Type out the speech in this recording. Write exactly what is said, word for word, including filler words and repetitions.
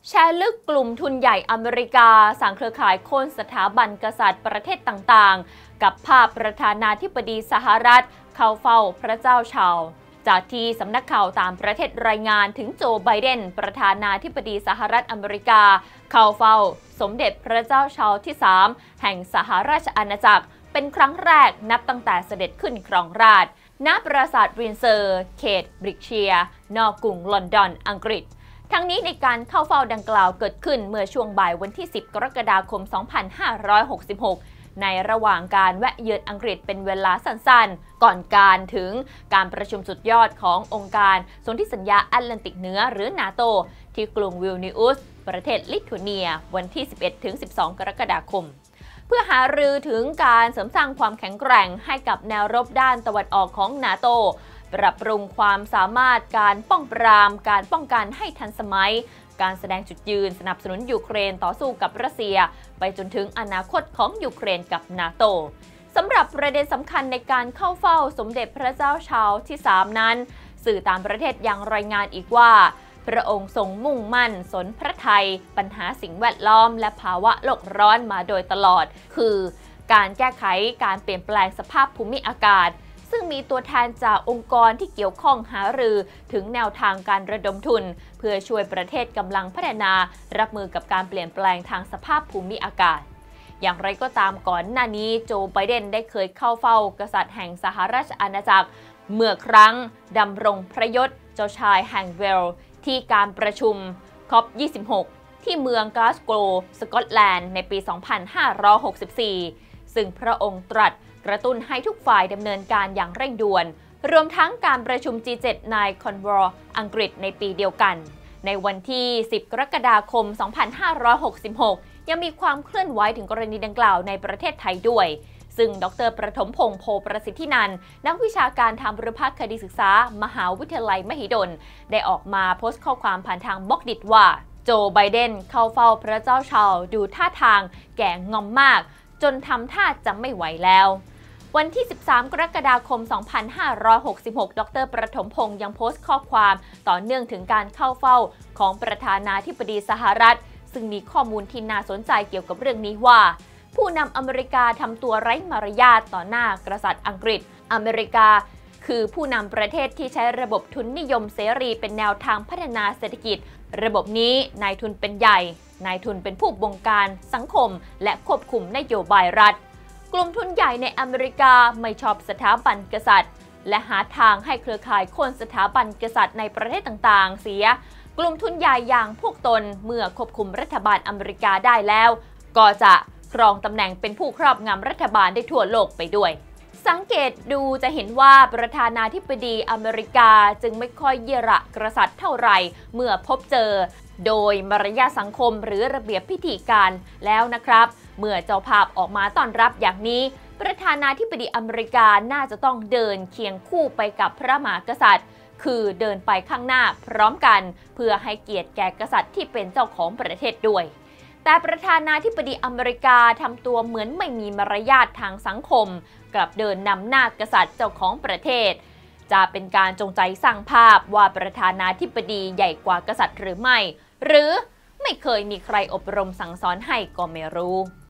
แชร์ลึกกลุ่มทุนใหญ่อเมริกาสั่งเครือข่ายโค่นสถาบันกษัตริย์ประเทศต่างๆกับภาพประธานาธิบดีสหรัฐเข้าเฝ้าพระเจ้าชาร์ลส์จากที่สำนักข่าวต่างประเทศรายงานถึงโจไบเดนประธานาธิบดีสหรัฐอเมริกาเข้าเฝ้าสมเด็จพระเจ้าชาร์ลส์ที่ สาม แห่งสหราชอาณาจักรเป็นครั้งแรกนับตั้งแต่เสด็จขึ้นครองราชย์ณปราสาทวินเซอร์เขตบริกเชียร์นอกกรุงลอนดอนอังกฤษทั้งนี้ในการเข้าเฝ้าดังกล่าวเกิดขึ้นเมื่อช่วงบ่ายวันที่ สิบ กรกฎาคม สองพันห้าร้อยหกสิบหก ในระหว่างการแวะเยือนอังกฤษเป็นเวลาสั้นๆ ก่อนการถึงการประชุมสุดยอดขององค์การสนธิสัญญาแอตแลนติกเหนือหรือนาโตที่กรุงวิลนิอุสประเทศลิทัวเนียวันที่ สิบเอ็ดถึงสิบสอง กรกฎาคมเพื่อหารือถึงการเสริมสร้างความแข็งแกร่งให้กับแนวรบด้านตะวันออกของนาโตปรับปรุงความสามารถการป้องปรามการป้องกันให้ทันสมัยการแสดงจุดยืนสนับสนุนยูเครนต่อสู้กับรัสเซียไปจนถึงอนาคตของยูเครนกับนาโตสำหรับประเด็นสำคัญในการเข้าเฝ้าสมเด็จพระเจ้าชาร์ลส์ที่ สาม นั้นสื่อต่างประเทศยังรายงานอีกว่าพระองค์ทรงมุ่งมั่นสนพระทัยปัญหาสิ่งแวดล้อมและภาวะโลกร้อนมาโดยตลอดคือการแก้ไขการเปลี่ยนแปลงสภาพภูมิอากาศซึ่งมีตัวแทนจากองค์กรที่เกี่ยวข้องหารือถึงแนวทางการระดมทุนเพื่อช่วยประเทศกำลังพัฒนารับมือกับการเปลี่ยนแปลงทางสภาพภูมิอากาศอย่างไรก็ตามก่อนหน้านี้โจไบเดนได้เคยเข้าเฝ้ากษัตริย์แห่งสหราชอาณาจักรเมื่อครั้งดำรงพระยศเจ้าชายแห่งเวลส์ที่การประชุม คอป ยี่สิบหก ที่เมืองกลาสโกว์สกอตแลนด์ในปี สองพันห้าร้อยหกสิบสี่ ซึ่งพระองค์ตรัสกระตุ้นให้ทุกฝ่ายดำเนินการอย่างเร่งด่วนรวมทั้งการประชุม จี เจ็ด ในคอนวอร์อังกฤษในปีเดียวกันในวันที่ สิบ กรกฎาคม สองพันห้าร้อยหกสิบหก ยังมีความเคลื่อนไหวถึงกรณีดังกล่าวในประเทศไทยด้วยซึ่งดร.ประถมพงษ์โพประสิทธินันท์นักวิชาการทางบุรพคดีศึกษามหาวิทยาลัยมหิดลได้ออกมาโพสต์ข้อความผ่านทางบล็อกดิตว่าโจไบเดนเข้าเฝ้าพระเจ้าชาร์ลส์ดูท่าทางแก่งอมมากจนทำท่าจะไม่ไหวแล้ววันที่ สิบสาม กรกฎาคม สองพันห้าร้อยหกสิบหก ดร.ประถมพงษ์ยังโพสต์ข้อความต่อเนื่องถึงการเข้าเฝ้าของประธานาธิบดีสหรัฐซึ่งมีข้อมูลที่น่าสนใจเกี่ยวกับเรื่องนี้ว่าผู้นำอเมริกาทำตัวไร้มารยาทต่อหน้ากษัตริย์อังกฤษอเมริกาคือผู้นำประเทศที่ใช้ระบบทุนนิยมเสรีเป็นแนวทางพัฒนาเศรษฐกิจระบบนี้นายทุนเป็นใหญ่นายทุนเป็นผู้บงการสังคมและควบคุมนโยบายรัฐกลุ่มทุนใหญ่ในอเมริกาไม่ชอบสถาบันกษัตริย์และหาทางให้เครือข่ายโค่นสถาบันกษัตริย์ในประเทศต่างๆเสียกลุ่มทุนใหญ่อย่างพวกตนเมื่อควบคุมรัฐบาลอเมริกาได้แล้วก็จะครองตำแหน่งเป็นผู้ครอบงำรัฐบาลได้ทั่วโลกไปด้วยสังเกตดูจะเห็นว่าประธานาธิบดีอเมริกาจึงไม่ค่อยเยระกษัตริย์เท่าไหร่เมื่อพบเจอโดยมารยาทสังคมหรือระเบียบพิธีการแล้วนะครับเมื่อเจ้าภาพออกมาต้อนรับอย่างนี้ประธานาธิบดีอเมริกาน่าจะต้องเดินเคียงคู่ไปกับพระมหากษัตริย์คือเดินไปข้างหน้าพร้อมกันเพื่อให้เกียรติแก่กษัตริย์ที่เป็นเจ้าของประเทศด้วยแต่ประธานาธิบดีอเมริกาทำตัวเหมือนไม่มีมารยาททางสังคมกลับเดินนำหน้ากษัตริย์เจ้าของประเทศจะเป็นการจงใจสร้างภาพว่าประธานาธิบดีใหญ่กว่ากษัตริย์หรือไม่หรือไม่เคยมีใครอบรมสั่งสอนให้ก็ไม่รู้